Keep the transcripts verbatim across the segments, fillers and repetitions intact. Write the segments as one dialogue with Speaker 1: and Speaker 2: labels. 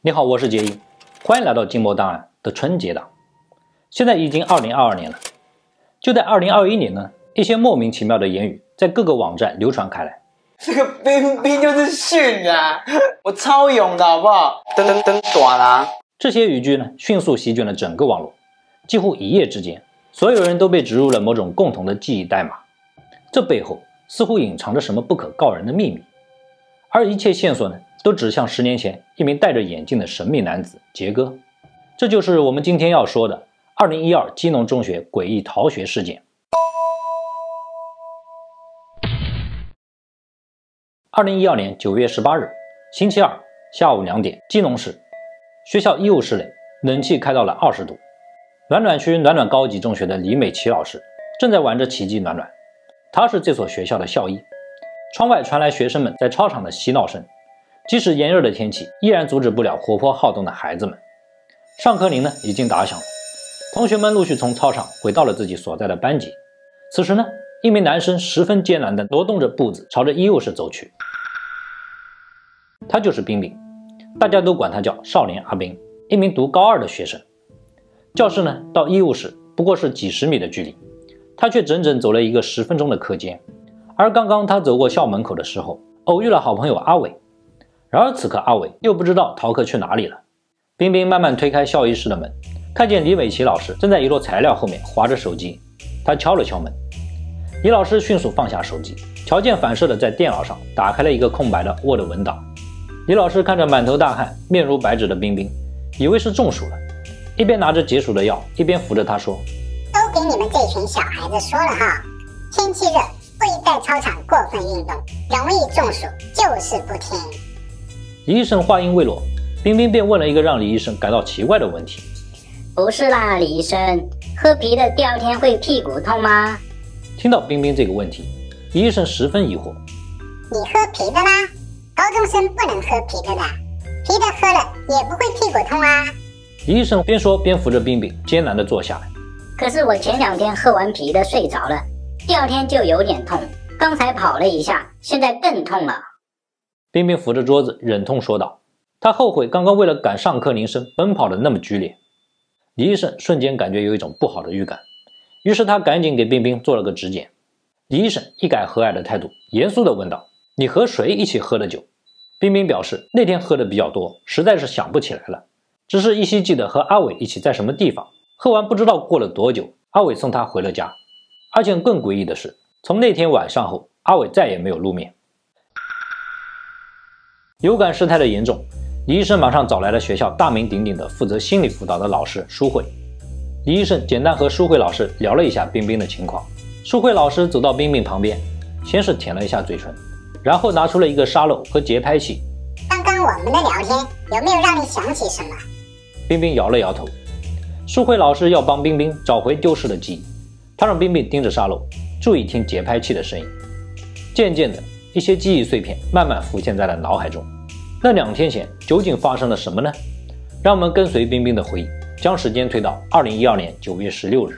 Speaker 1: 你好，我是杰一，欢迎来到金魔档案的春节档。现在已经二零二二年了，就在二零二一年呢，一些莫名其妙的言语在各个网站流传开来。
Speaker 2: 这个冰冰就是训啊，我超勇的好不好？噔噔噔，短啦！
Speaker 1: 这些语句呢，迅速席卷了整个网络，几乎一夜之间，所有人都被植入了某种共同的记忆代码。这背后似乎隐藏着什么不可告人的秘密，而一切线索呢，都指向十年前一名戴着眼镜的神秘男子杰哥。这就是我们今天要说的二零一二基隆中学诡异逃学事件。二零一二年九月十八日，星期二下午两点，基隆市学校医务室内，冷气开到了二十度。暖暖区暖暖高级中学的李美琪老师正在玩着奇迹暖暖，她是这所学校的校医。窗外传来学生们在操场的嬉闹声，即使炎热的天气，依然阻止不了活泼好动的孩子们。上课铃呢已经打响了，同学们陆续从操场回到了自己所在的班级。此时呢，一名男生十分艰难地挪动着步子朝着医务室走去。他就是冰冰，大家都管他叫少年阿冰，一名读高二的学生。教室呢到医务室不过是几十米的距离，他却整整走了一个十分钟的课间。而刚刚他走过校门口的时候，偶遇了好朋友阿伟。然而此刻阿伟又不知道逃课去哪里了。冰冰慢慢推开校医室的门，看见李美琪老师正在一摞材料后面划着手机。他敲了敲门，李老师迅速放下手机，条件反射的在电脑上打开了一个空白的 Word 文档。李老师看着满头大汗面如白纸的冰冰，以为是中暑了，一边拿着解暑的药，一边扶着他说：
Speaker 3: 都给你们这群小孩子说了哈，天气热不宜在操场过分运动，容易中暑，就是不听。
Speaker 1: 李医生话音未落，冰冰便问了一个让李医生感到奇怪的问题：
Speaker 4: 不是啦，李医生，喝啤的第二天会屁股痛吗？
Speaker 1: 听到冰冰这个问题，李医生十分疑惑：
Speaker 3: 你喝啤的啦？高中生不能喝啤的的，啤的喝了也不会屁股痛啊。
Speaker 1: 李医生边说边扶着冰冰艰难地坐下来。
Speaker 4: 可是我前两天喝完啤的睡着了，第二天就有点痛，刚才跑了一下，现在更痛了。
Speaker 1: 冰冰扶着桌子忍痛说道，他后悔刚刚为了赶上课铃声奔跑的那么剧烈。李医生瞬间感觉有一种不好的预感，于是他赶紧给冰冰做了个指检。李医生一改和蔼的态度，严肃地问道：你和谁一起喝的酒？冰冰表示那天喝的比较多，实在是想不起来了，只是依稀记得和阿伟一起在什么地方喝完，不知道过了多久，阿伟送他回了家。而且更诡异的是，从那天晚上后，阿伟再也没有露面。有感事态的严重，李医生马上找来了学校大名鼎鼎的负责心理辅导的老师舒慧。李医生简单和舒慧老师聊了一下冰冰的情况。舒慧老师走到冰冰旁边，先是舔了一下嘴唇，然后拿出了一个沙漏和节拍器。
Speaker 3: 刚刚我们的聊天有没有让你想起什么？
Speaker 1: 冰冰摇了摇头。舒慧老师要帮冰冰找回丢失的记忆，他让冰冰盯着沙漏，注意听节拍器的声音。渐渐的，一些记忆碎片慢慢浮现在了脑海中。那两天前究竟发生了什么呢？让我们跟随冰冰的回忆，将时间推到二零一二年九月十六日。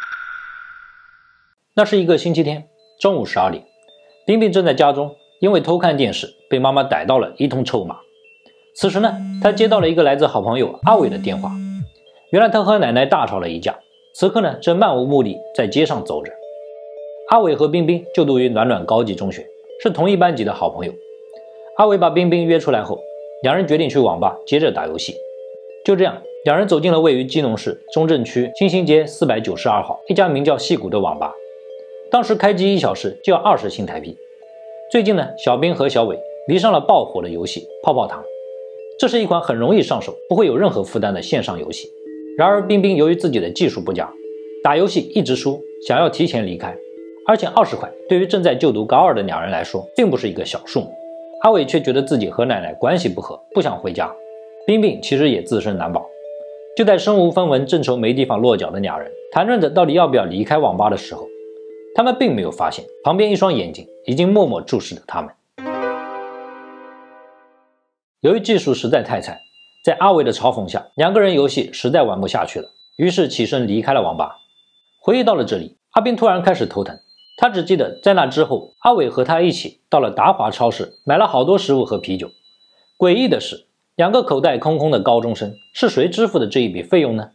Speaker 1: 那是一个星期天，中午十二点，冰冰正在家中，因为偷看电视被妈妈逮到了，一通臭骂。此时呢，她接到了一个来自好朋友阿伟的电话。原来他和奶奶大吵了一架，此刻呢正漫无目的在街上走着。阿伟和冰冰就读于暖暖高级中学，是同一班级的好朋友。阿伟把冰冰约出来后，两人决定去网吧接着打游戏。就这样，两人走进了位于基隆市中正区新兴街四百九十二号一家名叫戏谷的网吧。当时开机一小时就要二十新台币。最近呢，小冰和小伟迷上了爆火的游戏泡泡糖。这是一款很容易上手，不会有任何负担的线上游戏。然而冰冰由于自己的技术不佳，打游戏一直输，想要提前离开。而且二十块对于正在就读高二的两人来说并不是一个小数目。阿伟却觉得自己和奶奶关系不和，不想回家。冰冰其实也自身难保。就在身无分文正愁没地方落脚的两人谈论着到底要不要离开网吧的时候，他们并没有发现旁边一双眼睛已经默默注视着他们。由于技术实在太菜，在阿伟的嘲讽下，两个人游戏实在玩不下去了，于是起身离开了网吧。回忆到了这里，阿斌突然开始头疼。他只记得在那之后，阿伟和他一起到了达华超市，买了好多食物和啤酒。诡异的是， 两个口袋空空的高中生，是谁支付的这一笔费用呢？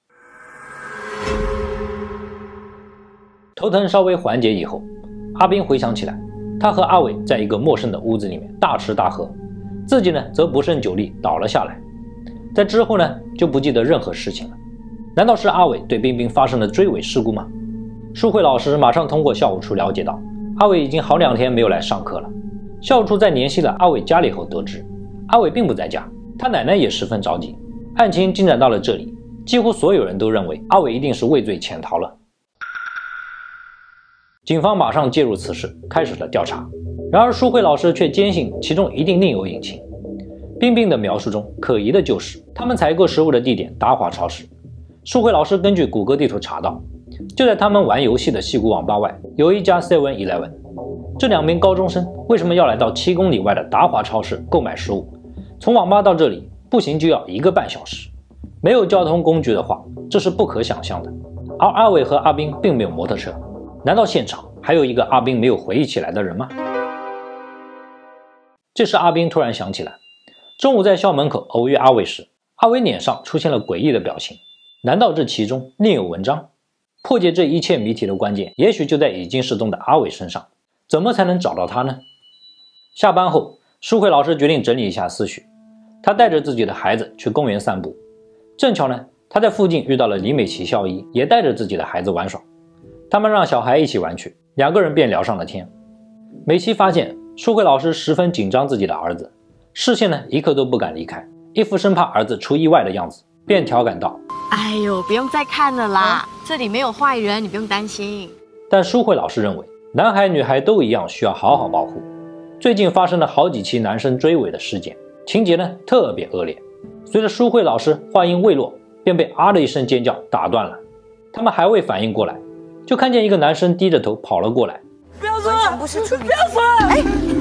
Speaker 1: 头疼稍微缓解以后，阿斌回想起来，他和阿伟在一个陌生的屋子里面大吃大喝，自己呢则不胜酒力倒了下来。在之后呢就不记得任何事情了。难道是阿伟对冰冰发生了追尾事故吗？淑慧老师马上通过校务处了解到，阿伟已经好两天没有来上课了。校务处在联系了阿伟家里后得知，阿伟并不在家，他奶奶也十分着急。案情进展到了这里，几乎所有人都认为阿伟一定是畏罪潜逃了。警方马上介入此事，开始了调查。然而淑慧老师却坚信其中一定另有隐情。冰冰的描述中可疑的就是他们采购食物的地点达华超市。淑慧老师根据谷歌地图查到，就在他们玩游戏的戏谷网吧外有一家 seven eleven。 这两名高中生为什么要来到七公里外的达华超市购买食物？从网吧到这里步行就要一个半小时，没有交通工具的话，这是不可想象的。而阿伟和阿斌并没有摩托车，难道现场还有一个阿斌没有回忆起来的人吗？这时阿斌突然想起来，中午在校门口偶遇阿伟时，阿伟脸上出现了诡异的表情，难道这其中另有文章？破解这一切谜题的关键也许就在已经失踪的阿伟身上，怎么才能找到他呢？下班后，淑慧老师决定整理一下思绪，她带着自己的孩子去公园散步。正巧呢，她在附近遇到了李美琪校医，也带着自己的孩子玩耍。他们让小孩一起玩去，两个人便聊上了天。美琪发现淑慧老师十分紧张自己的儿子，视线呢一刻都不敢离开，一副生怕儿子出意外的样子，便调侃道：
Speaker 5: 哎呦，不用再看了啦，这里没有坏人，你不用担心。
Speaker 1: 但淑慧老师认为男孩女孩都一样需要好好保护。最近发生了好几起男生追尾的事件，情节呢特别恶劣。随着淑慧老师话音未落，便被啊的一声尖叫打断了。他们还未反应过来，就看见一个男生低着头跑了过来。
Speaker 5: 不要说，完全不是处女，不要说，哎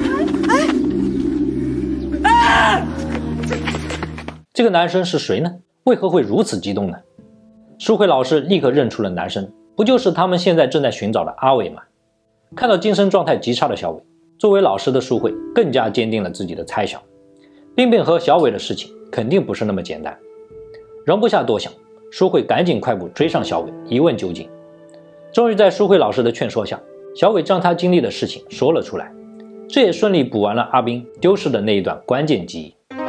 Speaker 5: 哎哎！
Speaker 1: 这个男生是谁呢？为何会如此激动呢？淑慧老师立刻认出了男生，不就是他们现在正在寻找的阿伟吗？看到精神状态极差的小伟，作为老师的淑慧更加坚定了自己的猜想，冰冰和小伟的事情肯定不是那么简单。容不下多想，淑慧赶紧快步追上小伟，一问究竟。终于在淑慧老师的劝说下，小伟将他经历的事情说了出来，这也顺利补完了阿斌丢失的那一段关键记忆。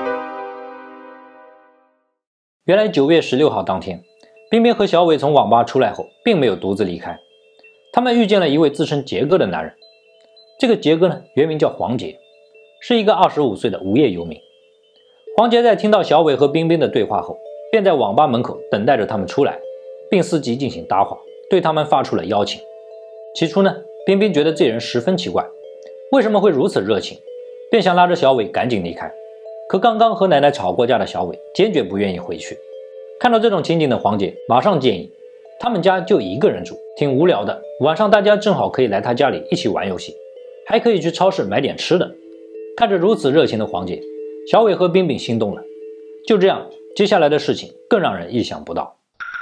Speaker 1: 原来九月十六号当天，冰冰和小伟从网吧出来后并没有独自离开，他们遇见了一位自称杰哥的男人。这个杰哥呢，原名叫黄杰，是一个二十五岁的无业游民。黄杰在听到小伟和冰冰的对话后，便在网吧门口等待着他们出来，并伺机进行搭话，对他们发出了邀请。起初呢，冰冰觉得这人十分奇怪，为什么会如此热情，便想拉着小伟赶紧离开。可刚刚和奶奶吵过架的小伟坚决不愿意回去。看到这种情景的黄杰马上建议，他们家就一个人住，挺无聊的，晚上大家正好可以来他家里一起玩游戏，还可以去超市买点吃的。看着如此热情的黄杰，小伟和冰冰心动了。就这样，接下来的事情更让人意想不到。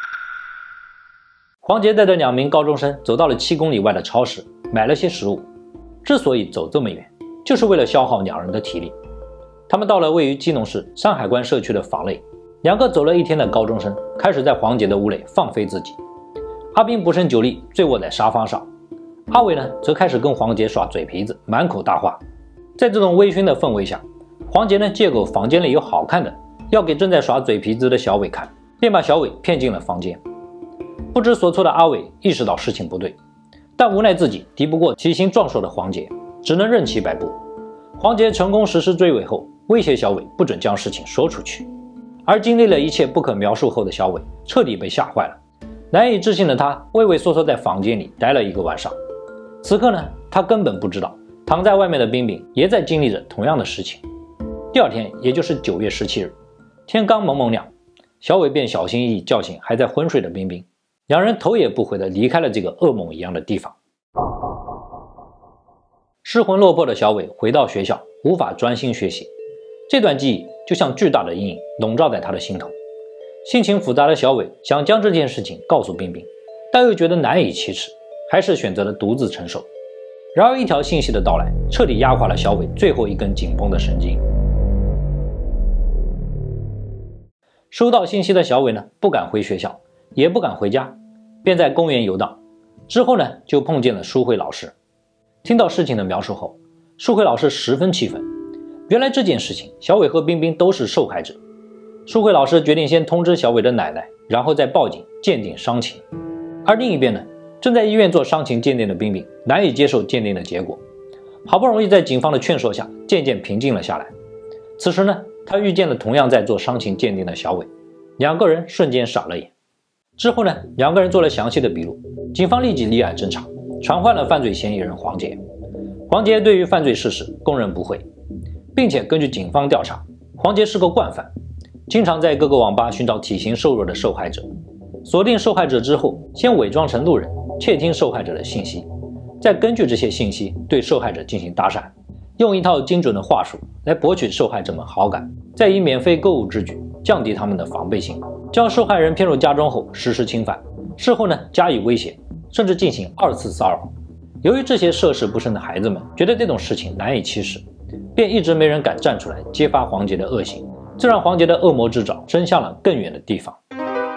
Speaker 1: 黄杰带着两名高中生走到了七公里外的超市，买了些食物。之所以走这么远，就是为了消耗两人的体力。他们到了位于基隆市山海关社区的房内，两个走了一天的高中生开始在黄杰的屋内放飞自己。阿斌不胜酒力，醉卧在沙发上。阿伟呢，则开始跟黄杰耍嘴皮子，满口大话。在这种微醺的氛围下，黄杰呢借口房间里有好看的，要给正在耍嘴皮子的小伟看，便把小伟骗进了房间。不知所措的阿伟意识到事情不对，但无奈自己敌不过体型壮硕的黄杰，只能任其摆布。黄杰成功实施追尾后，威胁小伟不准将事情说出去。而经历了一切不可描述后的小伟彻底被吓坏了，难以置信的他畏畏缩缩在房间里待了一个晚上。此刻呢，他根本不知道躺在外面的冰冰也在经历着同样的事情。第二天，也就是九月十七日，天刚蒙蒙亮，小伟便小心翼翼叫醒还在昏睡的冰冰，两人头也不回地离开了这个噩梦一样的地方。失魂落魄的小伟回到学校，无法专心学习，这段记忆就像巨大的阴影笼罩在他的心头。心情复杂的小伟想将这件事情告诉冰冰，但又觉得难以启齿，还是选择了独自承受。然而一条信息的到来彻底压垮了小伟最后一根紧绷的神经。 收到信息的小伟呢，不敢回学校，也不敢回家，便在公园游荡。之后呢，就碰见了淑慧老师。听到事情的描述后，淑慧老师十分气愤。原来这件事情，小伟和冰冰都是受害者。淑慧老师决定先通知小伟的奶奶，然后再报警鉴定伤情。而另一边呢，正在医院做伤情鉴定的冰冰难以接受鉴定的结果，好不容易在警方的劝说下，渐渐平静了下来。此时呢，他遇见了同样在做伤情鉴定的小伟，两个人瞬间傻了眼。之后呢，两个人做了详细的笔录，警方立即立案侦查，传唤了犯罪嫌疑人黄杰。黄杰对于犯罪事实供认不讳，并且根据警方调查，黄杰是个惯犯，经常在各个网吧寻找体型瘦弱的受害者，锁定受害者之后，先伪装成路人，窃听受害者的信息，再根据这些信息对受害者进行搭讪，用一套精准的话术来博取受害者们好感，再以免费购物之举降低他们的防备心，将受害人骗入家中后实施侵犯，事后呢加以威胁，甚至进行二次骚扰。由于这些涉世不深的孩子们觉得这种事情难以启齿，便一直没人敢站出来揭发黄杰的恶行，这让黄杰的恶魔之爪伸向了更远的地方。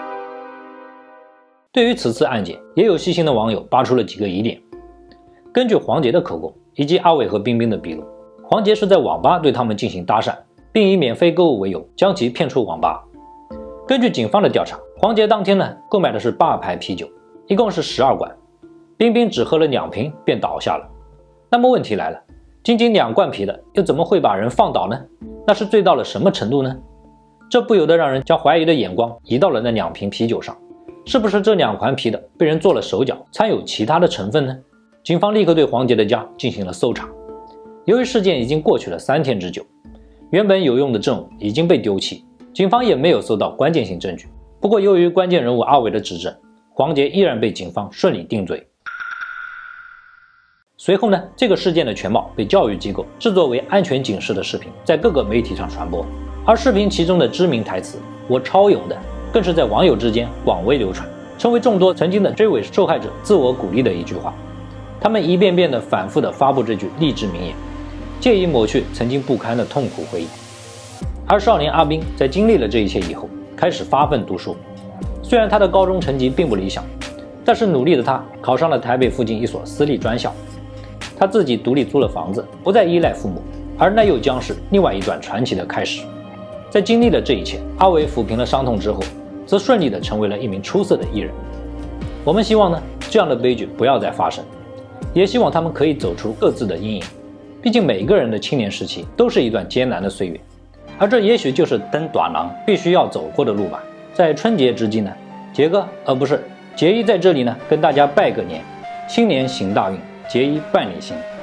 Speaker 1: 对于此次案件，也有细心的网友扒出了几个疑点。根据黄杰的口供以及阿伟和冰冰的笔录，黄杰是在网吧对他们进行搭讪，并以免费购物为由将其骗出网吧。根据警方的调查，黄杰当天呢购买的是八排啤酒，一共是十二罐，冰冰只喝了两瓶便倒下了。那么问题来了，仅仅两罐啤的又怎么会把人放倒呢？那是醉到了什么程度呢？这不由得让人将怀疑的眼光移到了那两瓶啤酒上，是不是这两款啤的被人做了手脚，掺有其他的成分呢？警方立刻对黄杰的家进行了搜查。由于事件已经过去了三天之久，原本有用的证物已经被丢弃，警方也没有搜到关键性证据。不过由于关键人物阿伟的指证，黄杰依然被警方顺利定罪。随后呢，这个事件的全貌被教育机构制作为安全警示的视频，在各个媒体上传播。而视频其中的知名台词“我超勇的”更是在网友之间广为流传，成为众多曾经的追尾受害者自我鼓励的一句话。他们一遍遍地反复地发布这句励志名言，借以抹去曾经不堪的痛苦回忆。而少年阿斌在经历了这一切以后，开始发奋读书。虽然他的高中成绩并不理想，但是努力的他考上了台北附近一所私立专校。他自己独立租了房子，不再依赖父母，而那又将是另外一段传奇的开始。在经历了这一切，阿伟抚平了伤痛之后，则顺利地成为了一名出色的艺人。我们希望呢，这样的悲剧不要再发生，也希望他们可以走出各自的阴影。毕竟每个人的青年时期都是一段艰难的岁月，而这也许就是登短廊必须要走过的路吧。在春节之际呢，杰哥而、呃、不是杰一在这里呢，跟大家拜个年，新年行大运，节一伴你行。